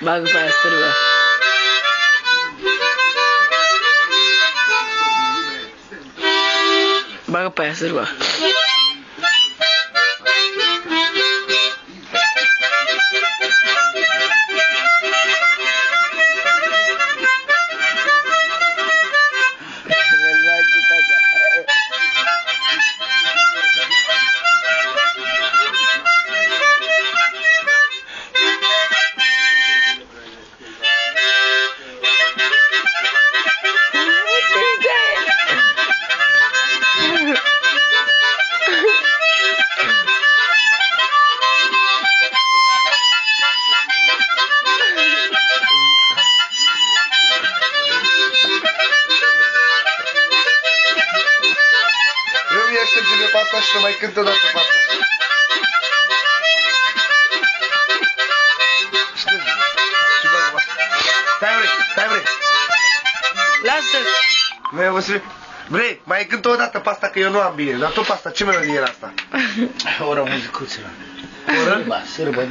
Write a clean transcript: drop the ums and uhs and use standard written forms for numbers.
Bagă pe aia stârvă. Bagă pe aia stârvă. Șterge-ne pe asta și să mai cântă o dată pe asta. Șterge. Și bagă pe asta. Stai vrei. Lasă! Vrei, Vasile? Vrei, mai cântă o dată pe asta că eu nu am bine. Dar tot pe asta, ce melodie era asta? Ora muzicuților. Oră? Sârbă.